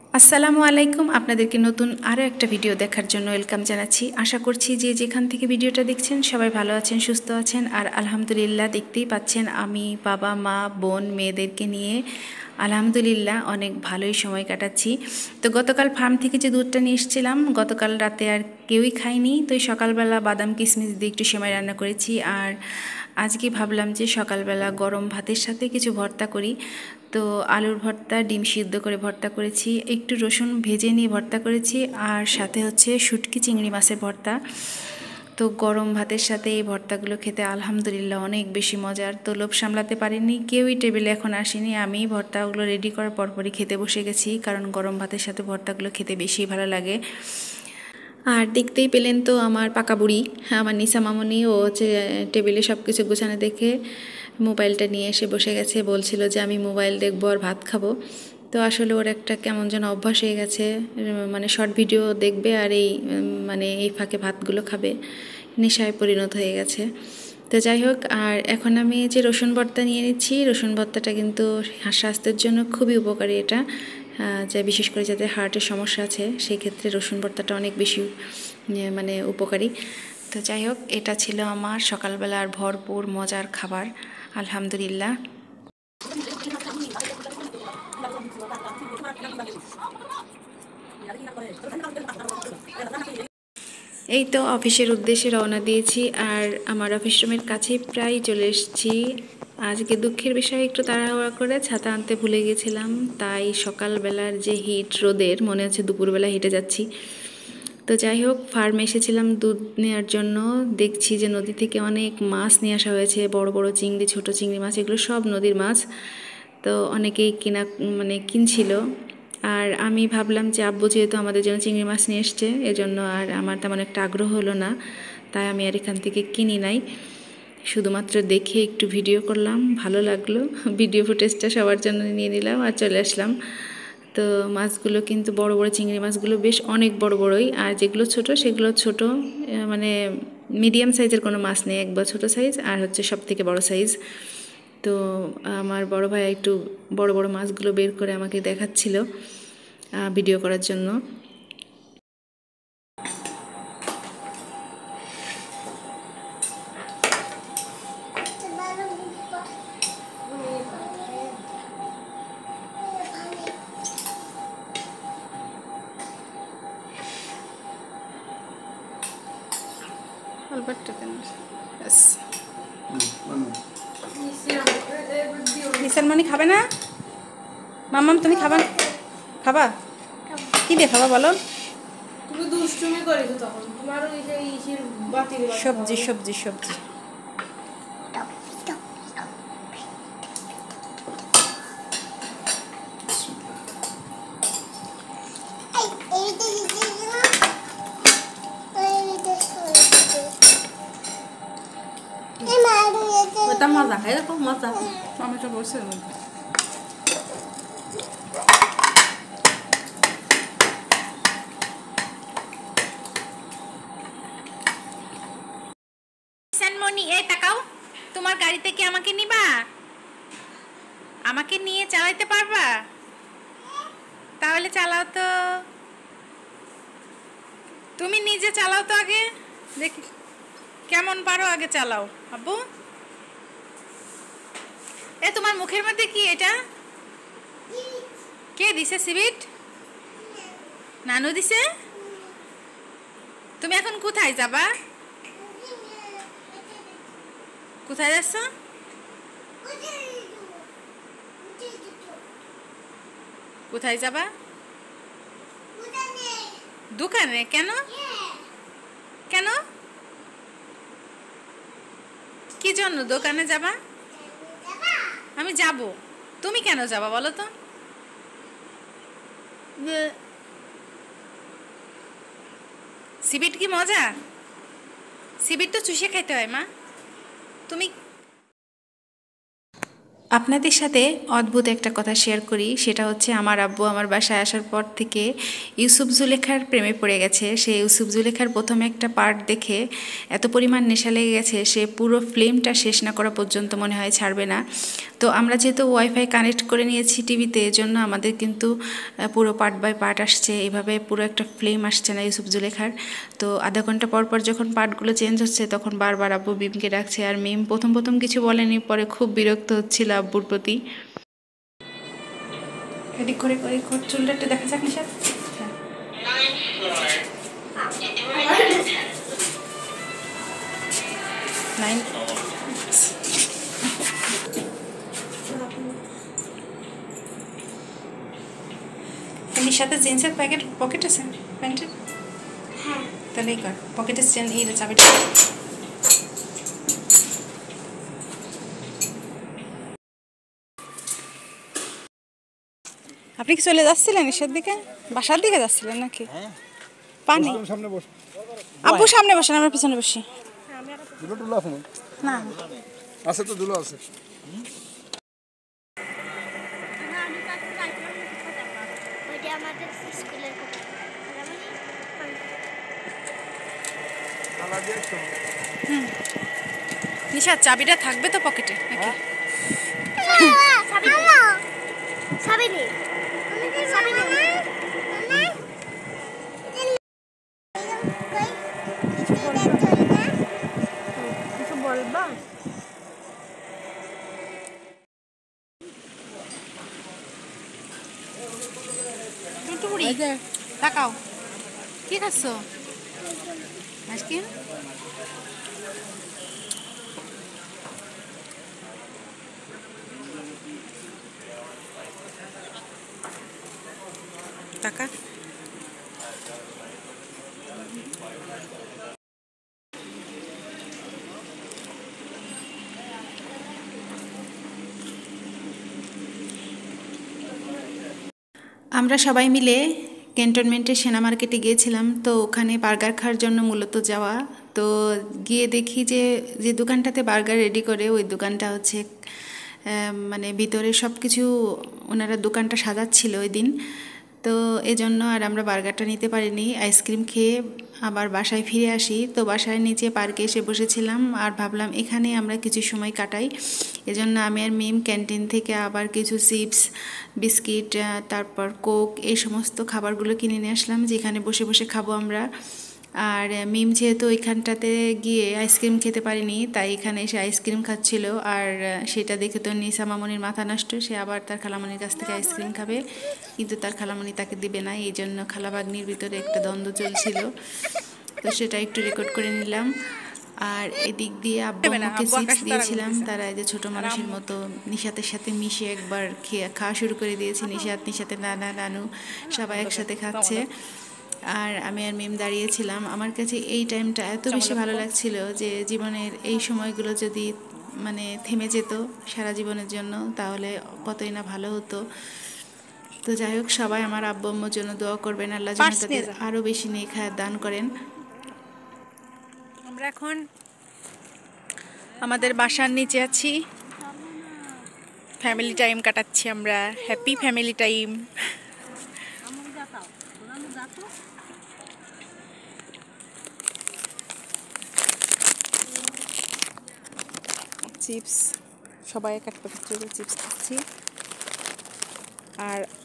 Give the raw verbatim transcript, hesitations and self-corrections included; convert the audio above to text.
আসসালামু আলাইকুম। আপনাদেরকে নতুন আরও একটা ভিডিও দেখার জন্য ওয়েলকাম জানাচ্ছি। আশা করছি যে যেখান থেকে ভিডিওটা দেখছেন সবাই ভালো আছেন, সুস্থ আছেন। আর আলহামদুলিল্লাহ দেখতেই পাচ্ছেন আমি বাবা মা বোন মেয়েদেরকে নিয়ে আলহামদুলিল্লাহ অনেক ভালোই সময় কাটাচ্ছি। তো গতকাল ফার্ম থেকে যে দুধটা নিয়ে এসেছিলাম গতকাল রাতে আর কেউই খায়নি, তো এই সকালবেলা বাদাম কিশমিশ দিয়ে একটু সেমাই রান্না করেছি। আর আজকে ভাবলাম যে সকালবেলা গরম ভাতের সাথে কিছু ভর্তা করি। তো আলুর ভর্তা, ডিম সিদ্ধ করে ভর্তা করেছি, একটু রসুন ভেজে নিয়ে ভর্তা করেছি, আর সাথে হচ্ছে শুটকি চিংড়ি মাছের ভর্তা। তো গরম ভাতের সাথে এই ভর্তাগুলো খেতে আলহামদুলিল্লাহ অনেক বেশি মজার। তো লোভ সামলাতে পারিনি, কেউই টেবিলে এখন আসেনি, আমি ভর্তাগুলো রেডি করার পরপরই খেতে বসে গেছি, কারণ গরম ভাতের সাথে ভর্তাগুলো খেতে বেশি ভালো লাগে। আর দেখতেই পেলেন তো আমার পাকা বুড়ি, আমার নিসা মামনি, ও হচ্ছে টেবিলে সব কিছু গোছানো দেখে মোবাইলটা নিয়ে এসে বসে গেছে, বলছিল যে আমি মোবাইল দেখবো আর ভাত খাবো। তো আসলে ওর একটা কেমন যেন অভ্যাস হয়ে গেছে, মানে শর্ট ভিডিও দেখবে আর এই মানে এই ফাঁকে ভাতগুলো খাবে, নেশায় পরিণত হয়ে গেছে। তো যাই হোক, আর এখন আমি যে রসুন ভর্তা নিয়ে নিচ্ছি, রসুন ভর্তাটা কিন্তু স্বাস্থ্যের জন্য খুবই উপকারী। এটা যা বিশেষ করে যাদের হার্টের সমস্যা আছে সেই ক্ষেত্রে রসুন ভর্তাটা অনেক বেশি মানে উপকারী। তো যাই হোক, এটা ছিল আমার সকালবেলার ভরপুর মজার খাবার আলহামদুলিল্লাহ। এই তো অফিসের উদ্দেশ্যে রওনা দিয়েছি, আর আমার অফিস রুমের কাছেই প্রায় চলে এসেছি। আজকে দুঃখের বিষয়, একটু তাড়াহুড়া করে ছাতা আনতে ভুলে গেছিলাম, তাই সকালবেলার যে হিট রোদের মনে হচ্ছে দুপুরবেলা হেঁটে যাচ্ছি। তো যাই হোক, ফার্মে এসেছিলাম দুধ নেওয়ার জন্য, দেখছি যে নদী থেকে অনেক মাছ নিয়ে আসা হয়েছে, বড় বড় চিংড়ি, ছোট চিংড়ি মাছ, এগুলো সব নদীর মাছ। তো অনেকেই কিনা মানে কিনছিল, আর আমি ভাবলাম যে আব্বু যেহেতু আমাদের জন্য চিংড়ি মাছ নিয়ে এসছে, এজন্য আর আমার তেমন একটা আগ্রহ হলো না, তাই আমি আর এখান থেকে কিনি নাই, শুধুমাত্র দেখে একটু ভিডিও করলাম, ভালো লাগলো, ভিডিও ফুটেজটা সবার জন্য নিয়ে নিলাম আর চলে আসলাম। তো মাছগুলো কিন্তু বড় বড় চিংড়ি মাছগুলো বেশ অনেক বড় বড়ই, আর যেগুলো ছোট সেগুলো ছোট, মানে মিডিয়াম সাইজের কোনো মাছ নেই, একবার ছোট সাইজ আর হচ্ছে সব থেকে বড় সাইজ। তো আমার বড় ভাই একটু বড় বড় মাছগুলো বের করে আমাকে দেখাচ্ছিল ভিডিও করার জন্য। নিসানমণি খাবে না? মাম্মাম তুমি খাবা? খাবা কি দিয়ে খাবা বলো? তুমি দুষ্টুমি করেছো তখন, তোমার ওই যে ইসের বাতি সবজি সবজি সবজি ওটা মজা, এরকম মজা আমি তো বলছি। নিসানমণি, এই তাকাও, তোমার গাড়িতে কি আমাকে নিবা? আমাকে নিয়ে চালাইতে পারবা? তাহলে চালাও তো, তুমি নিজে চালাও তো, আগে দেখি কেমন পারো, আগে চালাও আব্বু। এ তোমার মুখের মধ্যে কি এটা? কে দিছে সিবিট? নানু দিছে? তুমি এখন কোথায় যাবা? কোথায় যাচ্ছ? কোথায় যাবা? দোকানে? কেন কেন কি জন্য দোকানে যাবা? আমি যাব, তুমি কেন যাবা বলো তো? সিবিট কি মজা? সিবিট তো চুষে খাইতে হয় মা। তুমি আপনাদের সাথে অদ্ভুত একটা কথা শেয়ার করি, সেটা হচ্ছে আমার আব্বু আমার বাসায় আসার পর থেকে ইউসুফ জুলেখার প্রেমে পড়ে গেছে। সে ইউসুফ জুলেখার প্রথমে একটা পার্ট দেখে এত পরিমাণ নেশা লেগে গেছে, সে পুরো ফিল্মটা শেষ না করা পর্যন্ত মনে হয় ছাড়বে না। তো আমরা যেহেতু ওয়াইফাই কানেক্ট করে নিয়েছি টিভিতে, এজন্য আমাদের কিন্তু পুরো পার্ট বাই পার্ট আসছে, এভাবে পুরো একটা ফিল্ম আসছে না ইউসুফ জুলেখার। তো আধা ঘন্টা পর পর যখন পার্টগুলো চেঞ্জ হচ্ছে তখন বারবার আব্বু মিমকে ডাকছে, আর মিম প্রথম প্রথম কিছু বলেনি, পরে খুব বিরক্ত হচ্ছিল আব্বুর প্রতি। এদিক করে করে চুলটা একটু দেখা যাক নিশাদ। নাইন সাথে জিন্সের প্যাকেট পকেট আছে প্যান্টের? হ্যাঁ, তাহলে এই কর পকেটের চেন এই চাবিটা। আপনি কি চলে যাচ্ছিলেন এসের দিকে, বাসার দিকে যাচ্ছিলেন নাকি? পানি আব্বু সামনে বসেন, আমরা পিছনে বসি। না আছে তো দুলো আছে। নিশা চাবিটা থাকবে তো পকেটে নাকি? বলবা তাকাও, কি খাচ্ছ? আইসক্রিম? টাকা আমরা সবাই মিলে ক্যান্টনমেন্টের সেনা মার্কেটে গিয়েছিলাম। তো ওখানে বার্গার খাওয়ার জন্য মূলত যাওয়া। তো গিয়ে দেখি যে যে দোকানটাতে বার্গার রেডি করে ওই দোকানটা হচ্ছে মানে ভিতরে সব কিছু ওনারা দোকানটা সাজাচ্ছিল ওই দিন। তো এজন্য আর আমরা বার্গারটা নিতে পারিনি, আইসক্রিম খেয়ে আবার বাসায় ফিরে আসি। তো বাসায় নিচে পার্কে এসে বসেছিলাম আর ভাবলাম এখানে আমরা কিছু সময় কাটাই। এজন্য আমি আর মিম ক্যান্টিন থেকে আবার কিছু চিপস, বিস্কিট, তারপর কোক এই সমস্ত খাবারগুলো কিনে নিয়ে আসলাম, যেখানে বসে বসে খাবো আমরা। আর মিম যেহেতু ওইখানটাতে গিয়ে আইসক্রিম খেতে পারিনি, তাই এখানে এসে আইসক্রিম খাচ্ছিল। আর সেটা দেখে তো নিসা মামনির মাথা নষ্ট, সে আবার তার খালামণির কাছ থেকে আইসক্রিম খাবে, কিন্তু তার খালামণি তাকে দিবে না। এই জন্য খালাবাগনির ভিতরে একটা দ্বন্দ্ব চলছিল, তো সেটা একটু রেকর্ড করে নিলাম। আর এদিক দিয়ে আব্বুকে চিপস দিয়েছিলাম, তারা এই যে ছোটো মানুষের মতো নিশাতের সাথে মিশে একবার খেয়ে খাওয়া শুরু করে দিয়েছে। নিশাত, নিশাতে নানা, নানু সবাই একসাথে খাচ্ছে, আর আমি আর মিম দাঁড়িয়েছিলাম। আমার কাছে এই টাইমটা এত বেশি ভালো লাগছিল যে জীবনের এই সময়গুলো যদি মানে থেমে যেত সারা জীবনের জন্য, তাহলে কতই না ভালো হতো। তো যাই হোক, সবাই আমার আব্বু আম্মুর জন্য দোয়া করবেন, আল্লাহ যেন তাদের আরও বেশি নেক হায়াত দান করেন। আমরা এখন আমাদের বাসার নিচে আছি, ফ্যামিলি টাইম কাটাচ্ছি আমরা, হ্যাপি ফ্যামিলি টাইম। চিপস সবাই এক একটা ক্ষেত্রে চিপস খাচ্ছি, আর